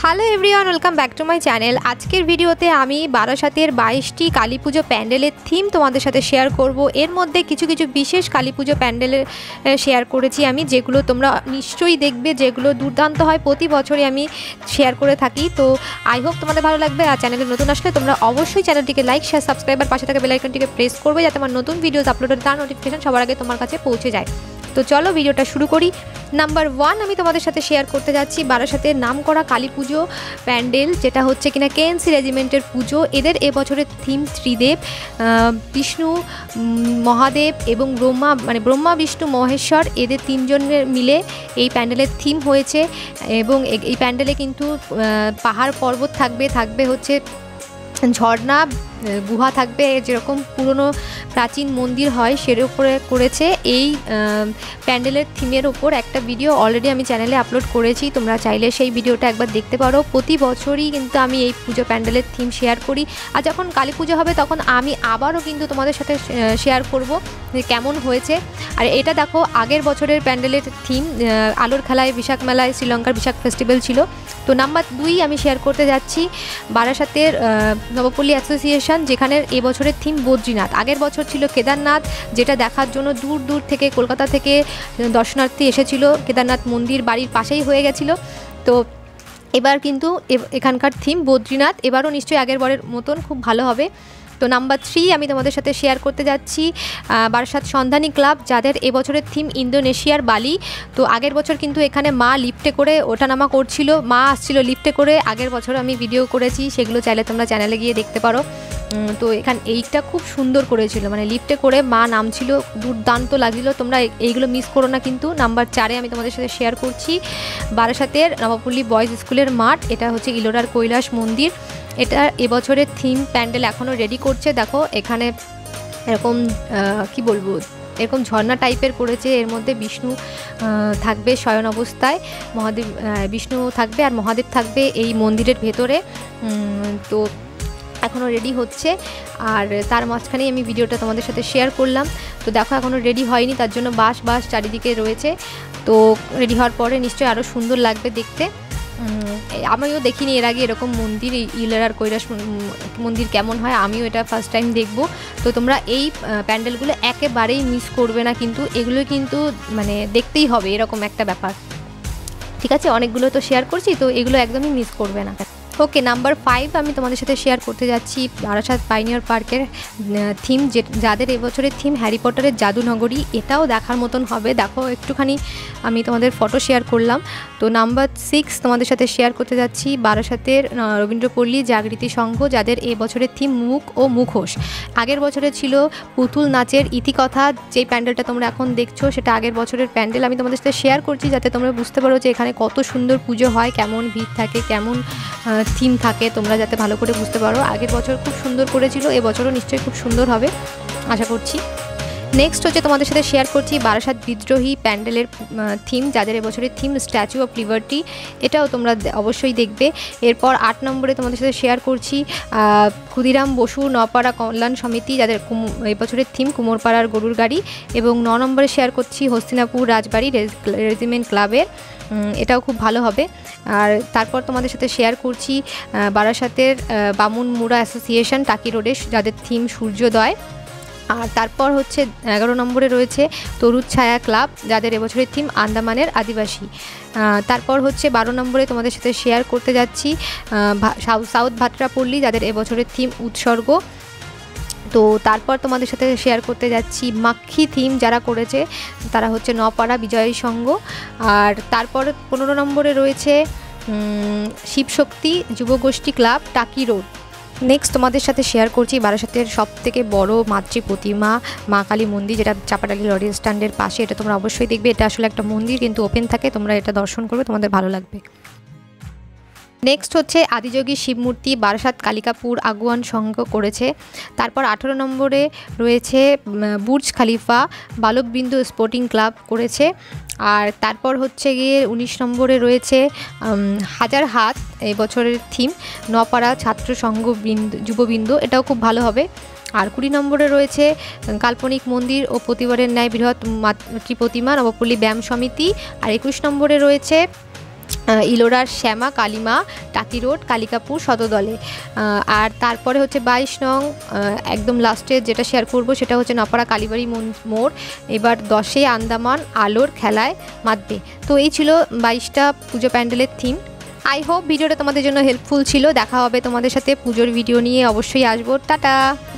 Hello everyone, welcome back to my channel. আজকের ভিডিওতে আমি বারাসাতের 22টি কালী পুজো প্যান্ডেলের থিম তোমাদের সাথে শেয়ার করব। এর মধ্যে কিছু কিছু বিশেষ কালী পুজো প্যান্ডেলের শেয়ার করেছি আমি, যেগুলো তোমরা নিশ্চয়ই দেখবে, যেগুলো দুর্দান্ত হয়, প্রতি বছরই আমি শেয়ার করে থাকি। তো আই হোপ তোমাদের ভালো লাগবে। আর চ্যানেলে নতুন আসলে তোমরা অবশ্যই চ্যানেলটিকে লাইক, শেয়ার, সাবস্ক্রাইবার পাশে থাকা বেল আইকনটিকে প্রেস করবে, যাতে আমার নতুন ভিডিওস আপলোড হলে তার নোটিফিকেশন সবার আগে তোমার কাছে পৌঁছে যায়। তো চলো ভিডিওটা শুরু করি। নাম্বার 1 আমি তোমাদের সাথে শেয়ার করতে যাচ্ছি বারাসাতের নামকরা কালী পুজো প্যান্ডেল, যেটা হচ্ছে কিনা কেএনসি রেজিমেন্টের পুজো। এদের এবছরের থিম ত্রিদেব, বিষ্ণু, মহাদেব এবং ব্রহ্মা বিষ্ণু মহেশ্বর, এদের তিনজনের মিলে এই প্যান্ডেলের থিম হয়েছে। এবং এই প্যান্ডেলে কিন্তু পাহাড় পর্বত থাকবে হচ্ছে ঝর্ণা, গুহা থাকবে, যেরকম পুরনো প্রাচীন মন্দির হয় সের উপরে করেছে। এই প্যান্ডেলের থিমের ওপর একটা ভিডিও অলরেডি আমি চ্যানেলে আপলোড করেছি, তোমরা চাইলে সেই ভিডিওটা একবার দেখতে পারো। প্রতি বছরই কিন্তু আমি এই পুজো প্যান্ডেলের থিম শেয়ার করি, আর যখন কালী পুজো হবে তখন আমি আবারও কিন্তু তোমাদের সাথে শেয়ার করব যে কেমন হয়েছে। আর এটা দেখো আগের বছরের প্যান্ডেলের থিম, আলোর খেলায় বিশাখ মেলায় শ্রীলঙ্কার বিশাখ ফেস্টিভ্যাল ছিল। তো নাম্বার 2 আমি শেয়ার করতে যাচ্ছি বারাসাতের নবপল্লী অ্যাসোসিয়েশন, যেখানে এবছরের থিম বদ্রীনাথ। আগের বছর ছিল কেদারনাথ, যেটা দেখার জন্য দূর দূর থেকে, কলকাতা থেকে দর্শনার্থী এসেছিল। কেদারনাথ মন্দির বাড়ির পাশেই হয়ে গেছিল। তো এবার কিন্তু এখানকার থিম বদ্রীনাথ, এবারও নিশ্চয়ই আগের বারের মতন খুব ভালো হবে। তো নাম্বার 3 আমি তোমাদের সাথে শেয়ার করতে যাচ্ছি বারাসাত সন্ধানী ক্লাব, যাদের এবছরের থিম ইন্দোনেশিয়ার বালি। তো আগের বছর কিন্তু এখানে মা লিফটে করে ওঠানামা করছিল, মা আসছিল লিফটে করে। আগের বছর আমি ভিডিও করেছি, সেগুলো চাইলে তোমরা চ্যানেলে গিয়ে দেখতে পারো। তো এইটা খুব সুন্দর করেছিল, মানে লিফটে করে মা নামছিল, দুর্দান্ত লাগছিল। তোমরা এইগুলো মিস করো না কিন্তু। নাম্বার 4 আমি তোমাদের সাথে শেয়ার করছি বারাসাতের নবপল্লী বয়েজ স্কুলের মাঠ, এটা হচ্ছে ইলোরার কৈলাস মন্দির। এটা এবছরের থিম প্যান্ডেল এখনও রেডি করছে। দেখো এখানে এরকম কি বলবো, এরকম ঝর্ণা টাইপের করেছে। এর মধ্যে বিষ্ণু থাকবে শয়ন অবস্থায়, মহাদেব, বিষ্ণু থাকবে আর মহাদেব থাকবে এই মন্দিরের ভেতরে। তো এখনও রেডি হচ্ছে, আর তার মাঝখানেই আমি ভিডিওটা তোমাদের সাথে শেয়ার করলাম। তো দেখো এখনও রেডি হয়নি, তার জন্য বাঁশ চারিদিকে রয়েছে। তো রেডি হওয়ার পরে নিশ্চয়ই আরও সুন্দর লাগবে দেখতে। আমিও দেখিনি এর আগে এরকম মন্দির, ইলোরার কৈলাস মন্দির কেমন হয়, আমিও এটা ফার্স্ট টাইম দেখব। তো তোমরা এই প্যান্ডেলগুলো একেবারেই মিস করবে না কিন্তু, এগুলো কিন্তু মানে দেখতেই হবে, এরকম একটা ব্যাপার। ঠিক আছে, অনেকগুলো তো শেয়ার করছি, তো এগুলো একদমই মিস করবে না। ওকে, নাম্বার 5 আমি তোমাদের সাথে শেয়ার করতে যাচ্ছি বারাসাত পাইনিয়ার পার্কের থিম, যাদের এবছরের থিম হ্যারি পটারের জাদুনগরী। এটাও দেখার মতন হবে। দেখো একটুখানি আমি তোমাদের ফটো শেয়ার করলাম। তো নাম্বার 6 তোমাদের সাথে শেয়ার করতে যাচ্ছি বারাসাতের রবীন্দ্রপল্লী জাগৃতি সংঘ, যাদের এবছরের থিম মুখ ও মুখোশ। আগের বছরে ছিল পুতুল নাচের ইতিকথা। যেই প্যান্ডেলটা তোমরা এখন দেখছো সেটা আগের বছরের প্যান্ডেল। আমি তোমাদের সাথে শেয়ার করছি যাতে তোমরা বুঝতে পারো যে এখানে কত সুন্দর পুজো হয়, কেমন ভিড় থাকে, কেমন থিম থাকে, তোমরা যাতে ভালো করে বুঝতে পারো। আগের বছর খুব সুন্দর করেছিল, এবছরও নিশ্চয়ই খুব সুন্দর হবে আশা করছি। নেক্সট হচ্ছে তোমাদের সাথে শেয়ার করছি বারাসাত বিদ্রোহী প্যান্ডেলের থিম, যাদের এবছরের থিম স্ট্যাচু অফ লিবার্টি। এটাও তোমরা অবশ্যই দেখবে। এরপর 8 নম্বরে তোমাদের সাথে শেয়ার করছি ক্ষুদিরাম বসু নপাড়া কল্যাণ সমিতি, যাদের এবছরের থিম কুমোরপাড়ার গরুর গাড়ি। এবং 9 নম্বরে শেয়ার করছি হস্তিনাপুর রাজবাড়ি রেজিমেন্ট ক্লাবের, এটাও খুব ভালো হবে। আর তারপর তোমাদের সাথে শেয়ার করছি বারাসাতের বামুন মুড়া অ্যাসোসিয়েশন টাকি রোডে, যাদের থিম সূর্যোদয়। আর তারপর হচ্ছে 11 নম্বরে রয়েছে তরুদ ছায়া ক্লাব, যাদের এবছরের থিম আন্দামানের আদিবাসী। তারপর হচ্ছে 12 নম্বরে তোমাদের সাথে শেয়ার করতে যাচ্ছি সাউথ ভাট্রাপল্লী, যাদের এবছরের থিম উৎসর্গ। তো তারপর তোমাদের সাথে শেয়ার করতে যাচ্ছি মাক্ষী থিম যারা করেছে, তারা হচ্ছে নপাড়া বিজয়ী সংঘ। আর তারপর 15 নম্বরে রয়েছে শিবশক্তি যুবগোষ্ঠী ক্লাব টাকি রোড। নেক্সট তোমাদের সাথে শেয়ার করছি বারাসাতের সবথেকে বড় মাতৃ প্রতিমা মা কালী মন্দির, যেটা চাপাডালি লরি স্ট্যান্ডের পাশে। এটা তোমরা অবশ্যই দেখবে। এটা আসলে একটা মন্দির, কিন্তু ওপেন থাকে, তোমরা এটা দর্শন করবে, তোমাদের ভালো লাগবে। নেক্সট হচ্ছে আদিযোগী শিবমূর্তি বারাসাত কালিকাপুর আগুয়ান সংঘ করেছে। তারপর 18 নম্বরে রয়েছে বুর্জ খালিফা বালকবৃন্দ স্পোর্টিং ক্লাব করেছে। আর তারপর হচ্ছে গিয়ে 19 নম্বরে রয়েছে হাজার হাত, এই বছরের থিম নপাড়া ছাত্র সংঘ যুববৃন্দ, এটাও খুব ভালো হবে। আর 20 নম্বরে রয়েছে কাল্পনিক মন্দির ও প্রতিবারের ন্যায় বৃহৎ মাতৃ প্রতিমা নবপল্লী ব্যায়াম সমিতি। আর 21 নম্বরে রয়েছে ইলোরার শ্যামা কালীমা টাকি রোড কালিকাপুর সদদলে। আর তারপরে হচ্ছে 22 নং একদম লাস্টে যেটা শেয়ার করব সেটা হচ্ছে নপাড়া কালীবাড়ি মোড়। এবার 10-এ আন্দামান আলোর খেলায় মাতবে। তো এই ছিল 22টা পুজো প্যান্ডেলের থিম। আই হোপ ভিডিওটা তোমাদের জন্য হেল্পফুল ছিল। দেখা হবে তোমাদের সাথে পুজোর ভিডিও নিয়ে, অবশ্যই আসবো। টাটা।